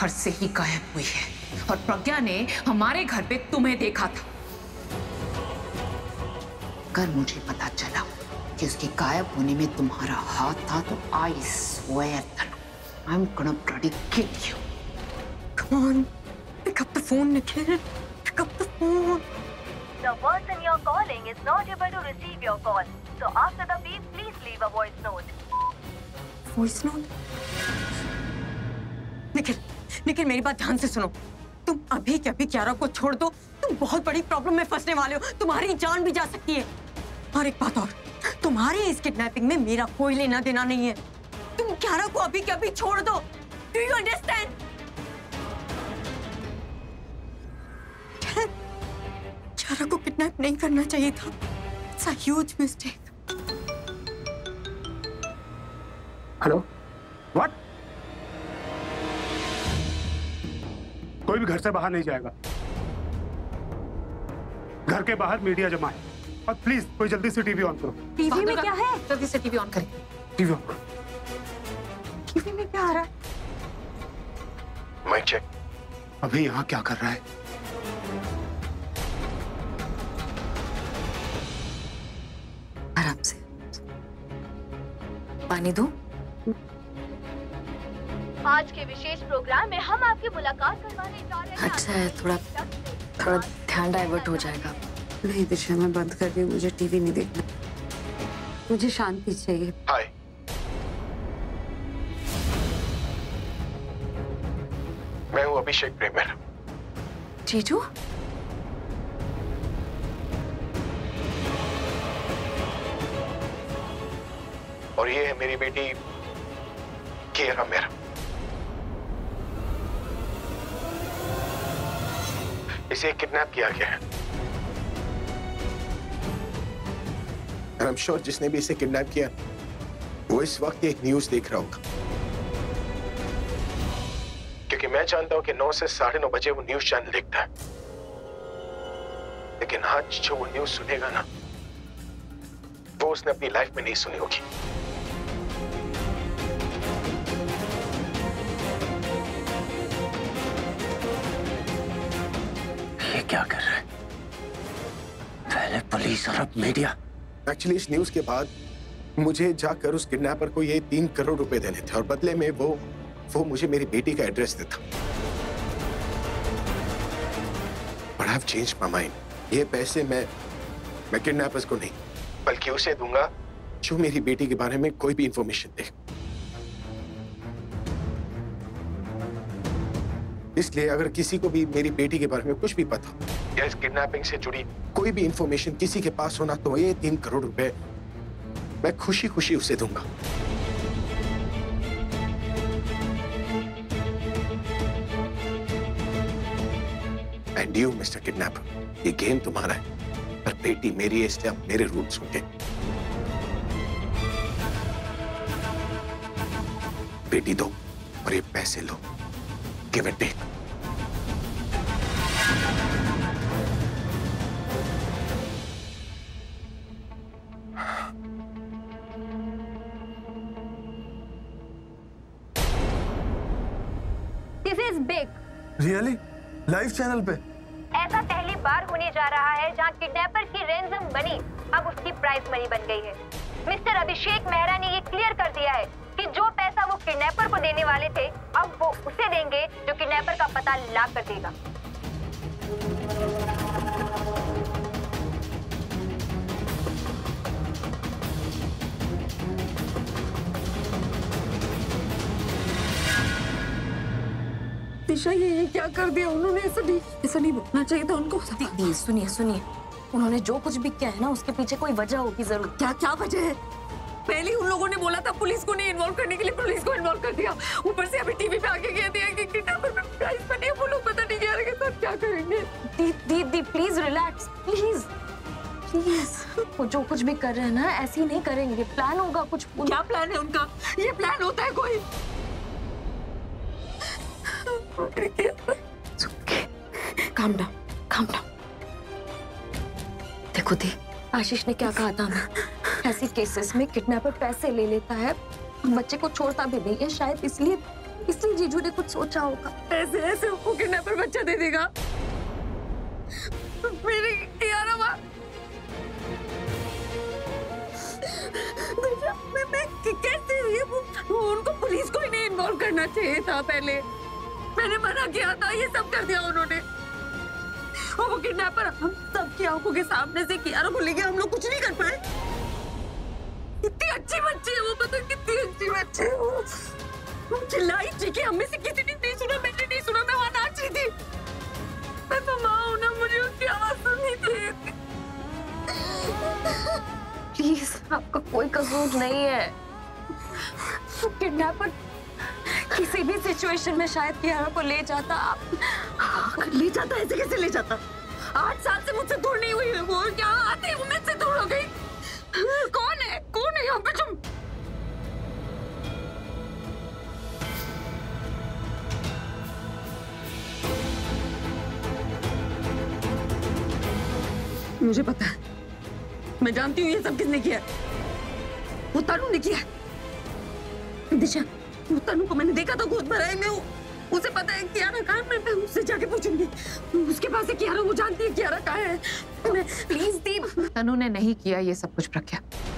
घर से ही गायब हुई है और प्रज्ञा ने हमारे घर पे तुम्हें देखा था। अगर मुझे पता चला कि उसके गायब होने में तुम्हारा हाथ था तो I swear I'm gonna bloody kill you. Come on, pick up the phone, Nikhil. Pick up the phone. The person you're calling is not able to receive your call. So after the beep, please leave a voice note. Voice note? Nikhil मेरी बात ध्यान से सुनो। तुम अभी के अभी क्यारा को छोड़ दो। तुम बहुत बड़ी प्रॉब्लम में फंसने वाले हो। तुम्हारी जान भी जा सकती है। और एक बात और, तुम्हारी इस किडनैपिंग में मेरा कोई लेना देना नहीं है। तुम क्यारा को अभी के अभी छोड़ दो। Do you understand? क्यारा को किडनैप नहीं करना चाहिए था। It's a huge mistake. Hello, what? कोई भी घर से बाहर नहीं जाएगा। घर के बाहर मीडिया जमा है और प्लीज कोई जल्दी से टीवी ऑन करो। टीवी में क्या है? जल्दी से टीवी ऑन करें। टीवी ऑन करो। टीवी में क्या आ रहा है? Mic check. अभी यहाँ क्या कर रहा है? आराम से। पानी दूं? आज के विशेष प्रोग्राम में हम आपकी मुलाकात करवाने जा रहे हैं। अच्छा है, थोड़ा ध्यान डाइवर्ट हो जाएगा। नहीं दिशा, मैं बंद कर रही हूँ। मुझे टीवी नहीं देखना। मुझे शांति चाहिए। हाय, मैं हूँ अभिषेक प्रेमर। जीजू? और ये है मेरी बेटी कियारा मेरा। इसे किडनैप किया गया है। आई एम श्योर जिसने भी इसे किडनैप किया वो इस वक्त एक न्यूज़ देख रहा होगा, क्योंकि मैं जानता हूं कि 9 से 9:30 बजे वो न्यूज़ चैनल देखता है। लेकिन आज जो वो न्यूज़ सुनेगा ना, वो उसने अपनी लाइफ में नहीं सुनी होगी। ये क्या कर रहा है? पहले पुलिस और अब मीडिया। एक्चुअली इस न्यूज़ के बाद मुझे जाकर उस किडनैपर को ये 3 करोड़ रुपए देने थे और बदले में वो मुझे मेरी बेटी का एड्रेस देता। But I've changed my mind. ये पैसे मैं किडनैपर्स को नहीं बल्कि उसे दूंगा जो मेरी बेटी के बारे में कोई भी इंफॉर्मेशन दे। इसलिए अगर किसी को भी मेरी बेटी के बारे में कुछ भी पता या इस किडनैपिंग से जुड़ी कोई भी इंफॉर्मेशन किसी के पास होना तो ये 3 करोड़ रुपए मैं खुशी खुशी उसे दूंगा। एंड यू मिस्टर किडनैपर, ये गेम तुम्हारा है पर बेटी मेरी है, इसलिए आप मेरे रूल्स होंगे। बेटी दो और ये पैसे लो। Give and take. This is big. Really? Live channel पे? ऐसा पहली बार होने जा रहा है जहां किडनैपर की रैंसम बनी अब उसकी प्राइस मनी बन गई है। मिस्टर अभिषेक मेहरा ने ये क्लियर कर दिया है कि जो पैसा वो किडनैपर को देने वाले थे अब वो उसे देंगे जो किडनैपर का पता ला कर देगा। दिशा, ये क्या कर दिया उन्होंने? ऐसा नहीं बोलना चाहिए था उनको। दीदी सुनिए, उन्होंने जो कुछ भी किया है ना उसके पीछे कोई वजह होगी जरूर। क्या वजह है? पहले उन लोगों ने बोला था पुलिस को नहीं इन्वॉल्व करने के लिए, पुलिस को इन्वॉल्व कर दिया। ऊपर से अभी टीवी पे आके कह दिया कि किडनैपर पे प्राइस बनी है। वो लोग पता नहीं क्या रहे, तो क्या करेंगे? दीदी प्लीज रिलैक्स, प्लीज। वो जो कुछ भी कर रहे हैं ना ऐसे ही नहीं करेंगे। प्लान होगा कुछ। क्या प्लान है उनका? ये प्लान होता है कोई? Calm down. देखो दी, आशीष ने क्या कहा था ना, ऐसे केसेस में किडनैपर पैसे ले लेता है, बच्चे को छोड़ता भी नहीं है, शायद इसलिए इसलिए जीजू ने कुछ सोचा होगा। ऐसे ऐसे वो किडनैपर बच्चा दे देगा। मेरी कियारा माँ, मैं कैसे वो उनको पुलिस को ही नहीं इन्वॉल्व करना चाहिए था। पहले मैंने मना किया था, ये सब कर दिया उन्होंने। और वो किडनैपर हम सबकी आंखों के सामने से कियारा को लेके हम लोग कुछ नहीं कर पाए। कितनी अच्छी बच्ची है वो, पता कितनी अच्छी बच्ची है वो चिल्लाई चीखी, हमें से किसी ने नहीं सुना, मैंने नहीं सुना, मैं वहां नाच रही थी। मैं तो माँ हूं ना, मुझे उसकी आवाज सुननी थी। प्लीज, आपका कोई कसूर नहीं है। वो किडनैपर किसी भी सिचुएशन में शायद कियारा को ले जाता। ले जाता, ऐसे कैसे ले जाता? 8 साल से मुझसे दूर नहीं हुई है वो, यहाँ आते ही वो मुझसे दूर हो गई। कौन है यहाँ पे? तुम मुझे पता है, मैं जानती हूँ ये सब किसने किया। वो तनु ने किया। दिशा, वो तनु को मैंने देखा था गोद भराई में। उसे पता है कियारा कहाँ है। मैं उससे जाके पूछूंगी, उसके पास है कियारा, वो जानती है कियारा कहाँ है। प्लीज दीप। तनु ने नहीं किया ये सब कुछ प्रज्ञा।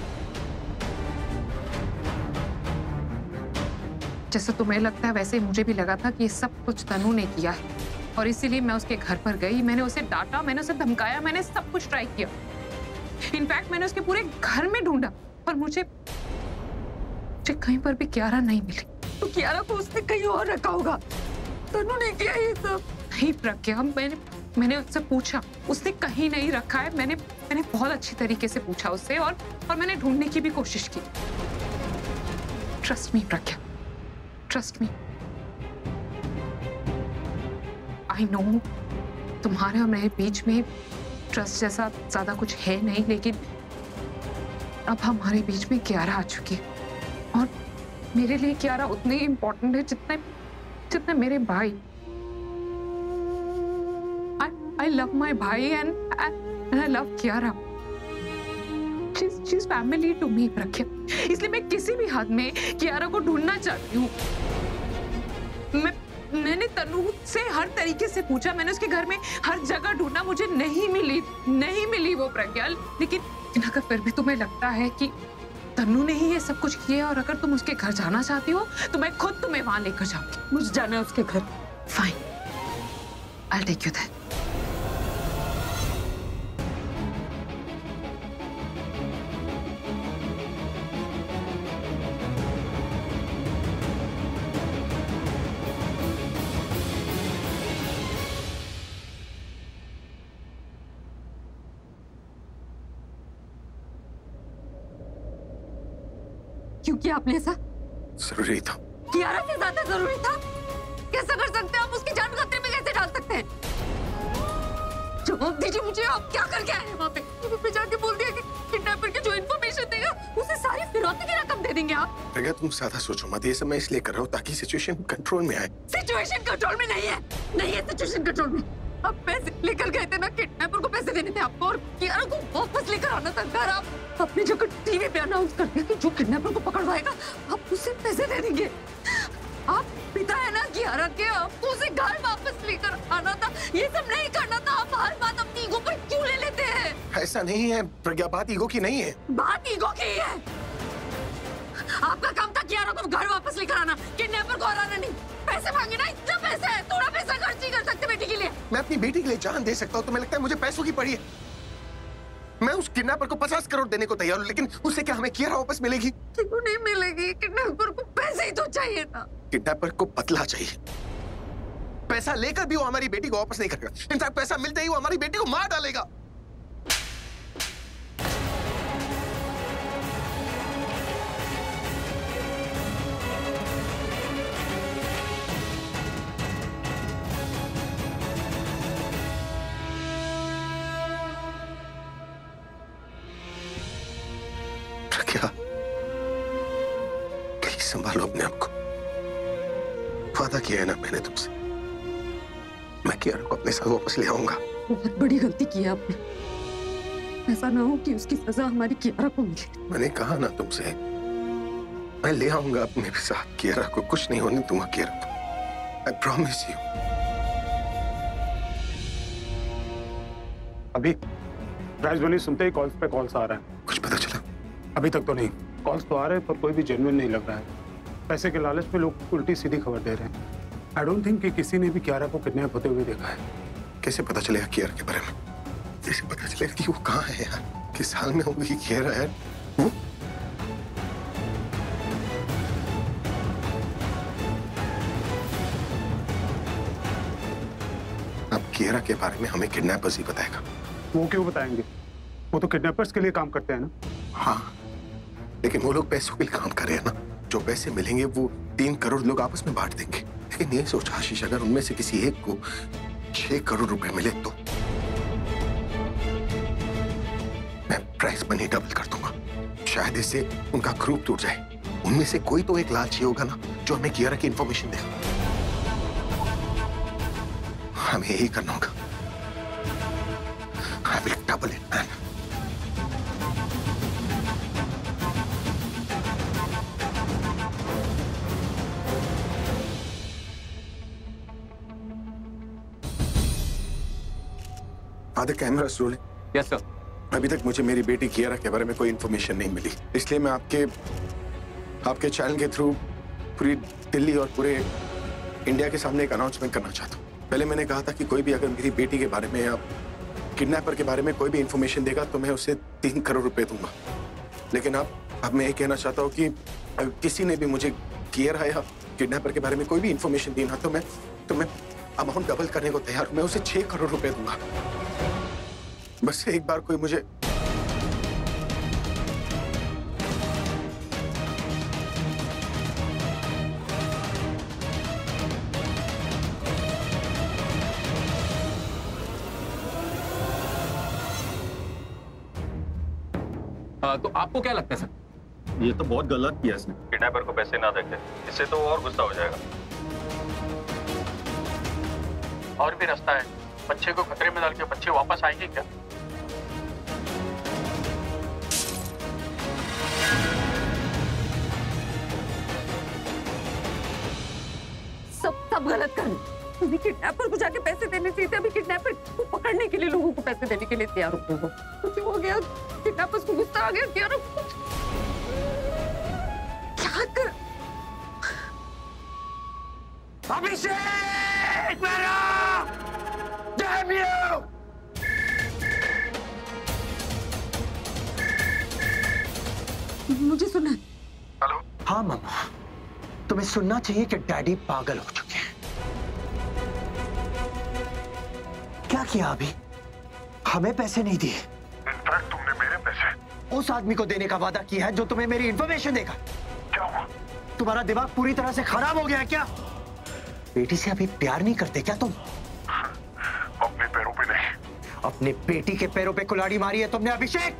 जैसे तुम्हें लगता है वैसे मुझे भी लगा था कि ये सब कुछ तनु ने किया है, और इसीलिए मैं उसके घर पर गई। मैंने उसे डांटा, मैंने उसे धमकाया, मैंने सब कुछ ट्राई किया। इनफैक्ट मैंने उसके पूरे घर में ढूंढा, पर मुझे कहीं पर भी कियारा नहीं मिली। तो कियारा को उसने कहीं और रखा होगा। तनु ने किया ये सब। नहीं प्रज्ञा, मैंने उससे पूछा, उसने कहीं नहीं रखा है। मैंने बहुत अच्छी तरीके से पूछा उससे, और मैंने ढूंढने की भी कोशिश की। Trust me Pragya, trust me. I know तुम्हारे और मेरे बीच में ट्रस्ट जैसा ज्यादा कुछ है नहीं, लेकिन अब हमारे बीच में कियारा आ चुकी है, और मेरे लिए कियारा उतनी ही इम्पोर्टेंट है जितने मेरे भाई। I love my भाई and I love Kiara. She's family to me प्रज्ञा। इसलिए मैं किसी भी हाथ में कियारा को ढूंढना चाहती हूँ। मैंने तनु से हर तरीके से पूछा, मैंने उसके घर में हर जगह ढूंढा, मुझे नहीं मिली वो प्रज्ञा। लेकिन अगर फिर भी तुम्हें लगता है कि तनु ने ही ये सब कुछ किया, और अगर तुम उसके घर जाना चाहती हो तो मैं खुद तुम्हें वहां लेकर जाऊंगी। मुझे जाना है उसके घर। Fine, I'll take you there। क्यों किया आपने ऐसा? जरूरी था। कियारा से ज्यादा जरूरी था? कैसा कर सकते हैं आप? उसकी जान खतरे में कैसे डाल सकते हैं? जवाब दीजिए मुझे, आप क्या करके आए हैं वहाँ पे? मैं जाके बोल दिया कि किडनैपर की जो इन्फॉर्मेशन देगा उसे सारी फिरौती की रकम दे देंगे आप। प्रज्ञा, तुम ज्यादा सोचो मत। ये सब मैं इसलिए कर रहा हूँ ताकि सिचुएशन कंट्रोल में आए। सिचुएशन कंट्रोल में नहीं है, नहीं है सिचुएशन कंट्रोल में। आप पैसे लेकर गए थे ना, किडनैपर को पैसे देने थे आपको, और कियारा को वापस लेकर आना था घर। आप अपनी जगह टीवी पे अनाउंस कर दिया कि जो किडनैपर को पकड़वाएगा आप उसे पैसे दे देंगे। आप पिता है ना कियारा के, आपको उसे घर वापस लेकर आना था, ये सब नहीं करना था। आप हर बात अपनी ईगो पर क्यों ले लेते हैं? ऐसा नहीं है प्रज्ञा, बात ईगो की नहीं है। बात ईगो की है। आपका काम था कियारा को घर वापस लेकर आना, किडनैपर को हराना नहीं। पैसे मांगे ना, इतना पैसा है, थोड़ा पैसा खर्च ही कर सकते बेटी के लिए। मैं अपनी बेटी के लिए जान दे सकता हूँ, तुम्हें लगता है मुझे पैसों की पड़ी है? मैं उस किडनैपर को 50 करोड़ देने को तैयार हूँ, लेकिन उससे क्या हमें कियारा वापस मिलेगी? क्यों नहीं मिलेगी? किडनैपर को पैसे ही तो चाहिए था। किडनैपर को बदला चाहिए। पैसा लेकर भी वो हमारी बेटी को वापस नहीं करेगा। इनफैक्ट पैसा मिलते ही वो हमारी बेटी को मार डालेगा। क्या? प्लीज संभालो अपने आप को। वादा किया है ना मैंने तुमसे, मैं कियारा को अपने साथ वापस ले आऊंगा। बहुत बड़ी गलती की है आपने। ऐसा ना हो कि उसकी सजा हमारी कियारा को मिले। मैंने कहा ना तुमसे, मैं ले आऊंगा अपने साथ कियारा को, कुछ नहीं होने दूंगा कियारा को, आई प्रॉमिस यू। अभी प्राइस मनी सुनते ही कॉल्स पे कॉल्स आ रहा है। कुछ पता चला? अभी तक तो नहीं। कॉल्स तो आ रहे हैं पर कोई भी जेन्युइन नहीं लग रहा है। पैसे के लालच में लोग उल्टी सीधी खबर दे रहे हैं। आई डोंट थिंक कि किसी ने भी कियारा को किडनैप होते हुए देखा है। कैसे पता चलेगा कियारा के बारे में? कैसे पता चलेगा कि वो कहाँ है यार? किस हाल में होगी कियारा यार? वो अब कियारा के बारे में हमें किडनैपर्स ही बताएगा। वो क्यों बताएंगे? वो तो किडनैपर्स के लिए काम करते हैं ना। हाँ, लेकिन वो लोग पैसों के लिए काम कर रहे हैं ना। जो पैसे मिलेंगे वो 3 करोड़ लोग आपस में बांट देंगे। लेकिन ये सोच आशीष, अगर उनमें से किसी एक को 6 करोड़ रुपए मिले तो मैं प्राइस मनी डबल कर दूंगा। शायद इससे उनका ग्रुप टूट जाए। उनमें से कोई तो एक लालची होगा ना जो हमें कियारा की इंफॉर्मेशन देगा। हमें यही करना होगा। I will double it, man. Father, cameras rolling. Yes, sir. अभी तक मुझे मेरी बेटी कियारा के बारे में कोई इंफॉर्मेशन नहीं मिली, इसलिए मैं आपके चैनल के थ्रू पूरी दिल्ली और पूरे इंडिया के सामने एक अनाउंसमेंट करना चाहता हूँ। पहले मैंने कहा था कि कोई भी अगर मेरी बेटी के बारे में या किडनैपर के बारे में कोई भी इंफॉर्मेशन देगा तो मैं उसे 3 करोड़ रुपए दूंगा। लेकिन अब मैं ये कहना चाहता हूँ कि किसी ने भी मुझे कियारा या किडनैपर के बारे में कोई भी इंफॉर्मेशन दी ना तो मैं अमाउंट डबल करने को तैयार हूँ। मैं उसे 6 करोड़ रुपए दूंगा। बस एक बार कोई मुझे तो आपको क्या लगता है सर? ये तो बहुत गलत किया इसने। किडनैपर को पैसे ना देते, इससे तो और गुस्सा हो जाएगा। और भी रास्ता है। बच्चे को खतरे में डाल के बच्चे वापस आएंगे क्या? सब गलत कर। अभी किडनैपर को जाके पैसे देने चाहिए थे। अभी किडनैपर को पकड़ने के लिए लोगों को पैसे देने के लिए तैयार हो गए। कुछ हो गया, किडनैपर्स को गुस्सा आ गया। क्या कर अभिषेक मेरा! Damn you! मुझे सुना। हेलो? हाँ मामा, तुम्हें सुनना चाहिए कि डैडी पागल हो चुके हैं। क्या किया अभी? हमें पैसे नहीं दिए। इनफैक्ट तुमने मेरे पैसे उस आदमी को देने का वादा किया है जो तुम्हें मेरी इंफॉर्मेशन देगा। क्या हुआ? तुम्हारा दिमाग पूरी तरह से खराब हो गया है क्या? बेटी से अभी प्यार नहीं करते क्या तुम? अपने पैरों पे नहीं, अपने बेटी के पैरों पे कुल्हाड़ी मारी है तुमने अभिषेक।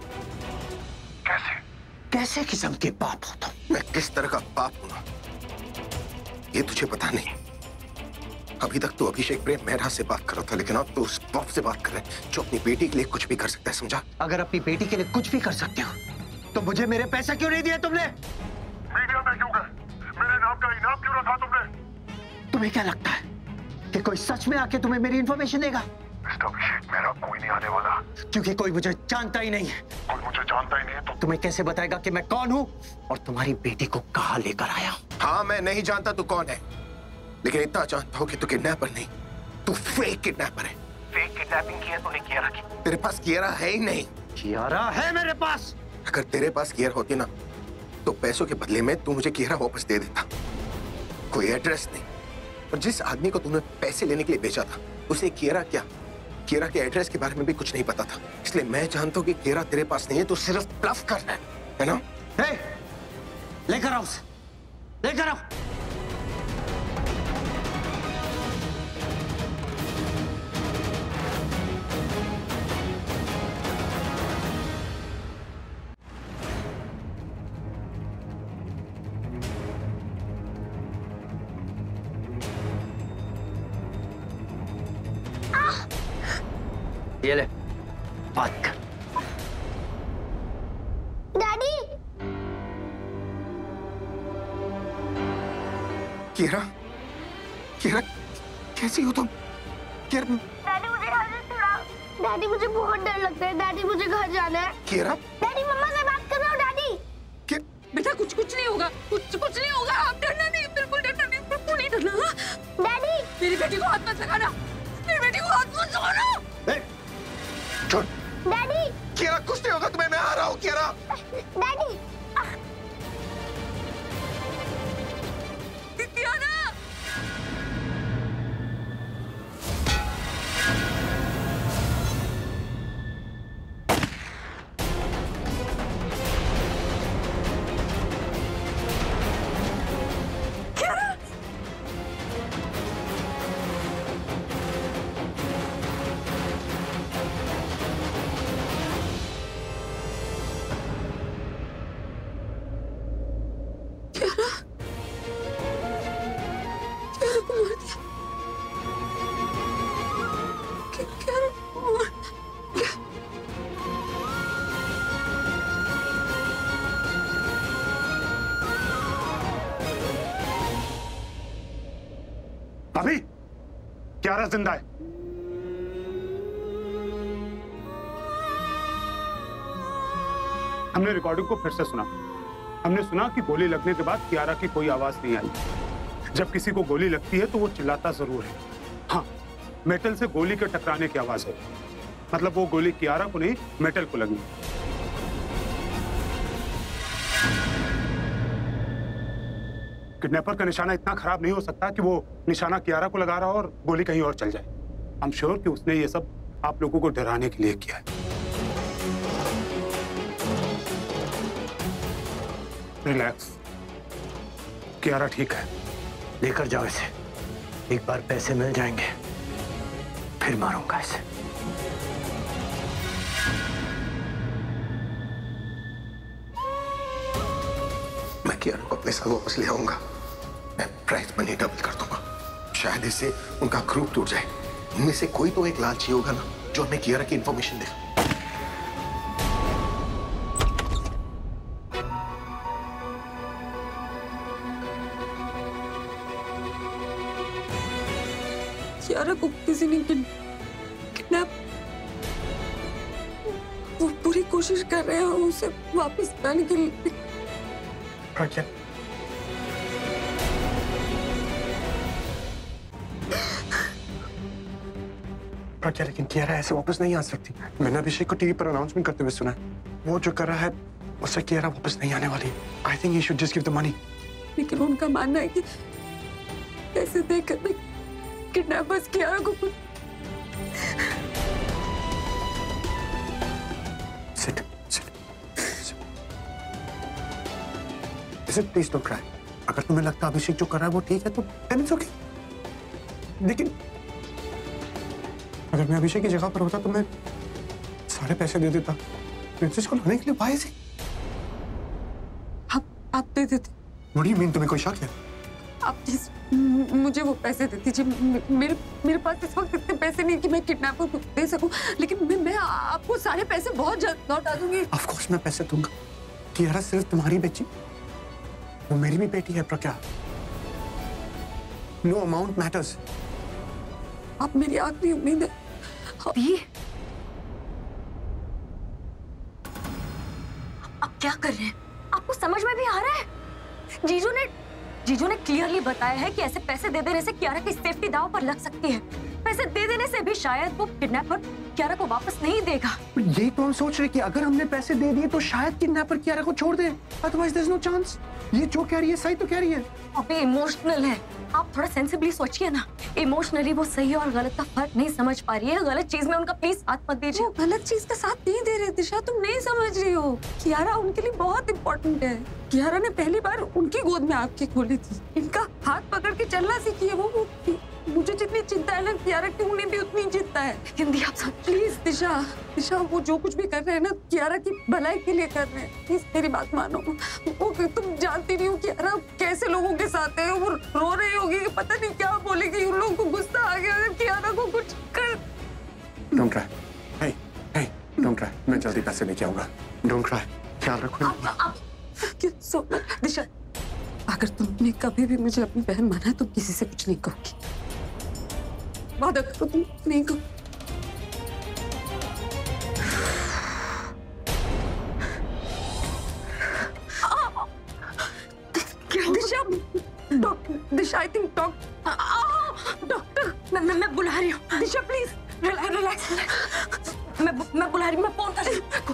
कैसे किस्म के बाप हो तुम? मैं किस तरह का बाप हूं ना ये तुझे पता नहीं। अभी तक तो अभिषेक प्रेम मेहरा से बात कर रहा था, लेकिन अब तो उस बाप से बात कर रहे हैं जो अपनी बेटी के लिए कुछ भी कर सकता है, समझा? अगर अपनी बेटी के लिए कुछ भी कर सकते हो तो मुझे मेरे पैसे क्यों नहीं दिए तुमने? मीडिया में क्यों गए? मेरे नाम का इनाम क्यों रखा तुमने? तुम्हें क्या लगता है कि कोई सच में आके तुम्हें मेरी इंफॉर्मेशन देगा? मिस्टर अभिषेक मेरा कोई नहीं आने वाला, क्योंकि कोई मुझे जानता ही नहीं है। कोई मुझे जानता ही नहीं है तो तुम्हें कैसे बताएगा कि मैं कौन हूँ और तुम्हारी बेटी को कहाँ लेकर आया? हाँ, मैं नहीं जानता तू कौन है, लेकिन इतना जानता हूँ कि तू किडनैपर नहीं, तू फेक किडनैपर है। फेक किडनैपिंग की है तूने कियारा की। तेरे पास कियारा है ही नहीं। कियारा है मेरे पास। अगर तेरे पास कियारा होती ना तो पैसों के बदले में तू मुझे कियारा वापस दे देता। कोई एड्रेस नहीं, और जिस आदमी को तूने पैसे लेने के लिए बेचा था उसे कियारा कियारा के एड्रेस के बारे में भी कुछ नहीं पता था। इसलिए मैं जानता हूँ कि कियारा तेरे पास नहीं है, तू सिर्फ ब्लफ कर रहा है ना? लेकर आओ, लेकर आओ। ये ले, बात कर। डैडी, कियारा, कियारा कैसी हो तुम? डैडी मुझे घर से छुड़ाओ। डैडी मुझे बहुत डर लगता है। डैडी मुझे घर जाना है। कियारा, डैडी मम्मा से बात कर रहा हूँ। डैडी बेटा कुछ नहीं होगा, कुछ नहीं होगा। आप डरना नहीं, बिल्कुल डरना नहीं, बिल्कुल नहीं डरना। डैडी मेरी बेटी को हाथ मत लगाना, मेरी बेटी को हाथ मत लगाना। छोड़। डैडी कियारा कुछ नहीं होगा तुम्हें, मैं आ रहा हूँ कियारा। डैडी कियारा अभी कियारा जिंदा है। हमने रिकॉर्डिंग को फिर से सुना। हमने सुना कि गोली लगने के बाद कियारा की कोई आवाज नहीं आई। जब किसी को गोली लगती है तो वो चिल्लाता जरूर है। हाँ, मेटल से गोली के टकराने की आवाज है। मतलब वो गोली कियारा को नहीं, मेटल को लगी। किडनैपर का निशाना इतना खराब नहीं हो सकता कि वो निशाना कियारा को लगा रहा हो और गोली कहीं और चल जाए। आई एम श्योर कि उसने ये सब आप लोगों को डराने के लिए किया है। रिलैक्स, कियारा ठीक है। लेकर जाओ इसे, एक बार पैसे मिल जाएंगे फिर मारूंगा इसे। मैं कियारा को अपने साथ वापस ले आऊंगा। मैं प्राइस मनी डबल कर दूंगा। शायद इससे उनका ग्रुप टूट जाए। इनमें से कोई तो एक लालची होगा ना जो हमें कियारा की इंफॉर्मेशन देगा। कियारा को किसी ने किडनैप, वो पूरी कोशिश कर रहे हैं उसे वापस लाने के लिए। प्रज्ञा, प्रज्ञा, लेकिन कियारा ऐसे वापस नहीं आ सकती। मैंने अभिषेक को टीवी पर अनाउंसमेंट करते हुए सुना है। वो जो कर रहा है उससे कियारा वापस नहीं आने वाली। I think you should just give the money. लेकिन उनका मानना है कि पैसे देकर किडनैपर्स कियारा को कुछ। Sit. Please don't cry. अगर तुम्हें लगता है अभिषेक जो कर रहा है वो ठीक है तो then it's okay. लेकिन अगर मैं अभिषेक की जगह पर होता तो मैं सारे पैसे दे देता प्रिंसेस को लाने के लिए। भाई से आप दे देते। What do you mean? तुम्हें कोई शक है? आप प्लीज मुझे वो पैसे दे दीजिए। मेरे पास इस वक्त इतने पैसे नहीं कि मैं किडनैपर को दे सकूं, लेकिन मैं आपको सारे पैसे बहुत जल्द लौटा दूंगी। Of course मैं पैसे दूंगा। कियारा सिर्फ तुम्हारी बेटी, वो मेरी भी बेटी है प्रज्ञा। No amount matters. आप मेरी आखिरी उम्मीद है। अभी आप क्या कर रहे हैं? आपको समझ में भी आ रहा है? जीजू ने क्लियरली बताया है कि ऐसे पैसे दे देने से कियारा की सेफ्टी दांव पर लग सकती है। पैसे दे देने से भी शायद वो किडनैपर कियारा को वापस नहीं देगा। यही तो हम सोच रहे कि अगर हमने पैसे दे दिए तो शायद किडनैपर कियारा को छोड़ दे। Otherwise there is no chance. ये जो कह रही है सही तो कह रही है। अभी इमोशनल है, आप थोड़ा सेंसिबली सोचिए ना। इमोशनली वो सही और गलत का फर्क नहीं समझ पा रही है। गलत चीज में उनका प्लीज हाथ मत दीजिए। गलत चीज का साथ नहीं दे रहे दिशा, तुम नहीं समझ रही हो। कियारा उनके लिए बहुत इंपॉर्टेंट है। कियारा ने पहली बार उनकी गोद में आंखें खोली थी, इनका हाथ पकड़ के चलना सीखी है। वो मुझे जितनी चिंता है ना कियारा की, उन्हें भी उतनी चिंता है। हिंदी आप सब प्लीज दिशा वो जो कुछ भी कर रहे हैं ना कियारा की भलाई के लिए कर रहे हैं। प्लीज मेरी बात मानो। वो तुम जानती नहीं हो कियारा कैसे लोगों के साथ है। वो रो रही होगी कि पता नहीं क्या बोलेगी, उन लोगों को गुस्सा आ गया अगर कियारा को कुछ कर। Don't cry. Hey, don't cry. मैं जल्दी पैसे लेके आऊंगा। Don't cry. ख्याल रखो। दिशा अगर तुमने कभी भी मुझे अपनी बहन माना तुम किसी से कुछ नहीं कहोगी। वादा करो तुम नहीं कहो। दिशा, दिशा आई थिंक डॉक्टर मैं बुला रही हूँ। Disha please relax. मैं बुला रही हूँ, मैं फोन कर रही हूँ।